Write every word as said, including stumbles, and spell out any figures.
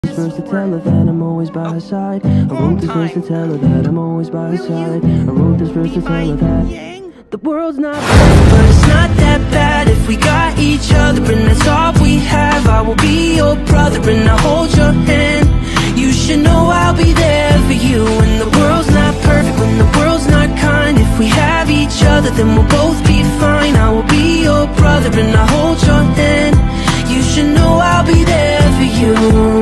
this verse to tell her that I'm always by her side. I wrote this verse to tell her that I'm always by her side. I wrote this verse to tell her that the world's not perfect, but it's not that bad if we got each other, and that's all we have. I will be your brother and I'll hold your hand. You should know I'll be there for you when the world's not perfect, when the world's not kind. If we have each other, then we'll both be fine. I will be your brother and I'll hold your hand. You should know I'll be there for you.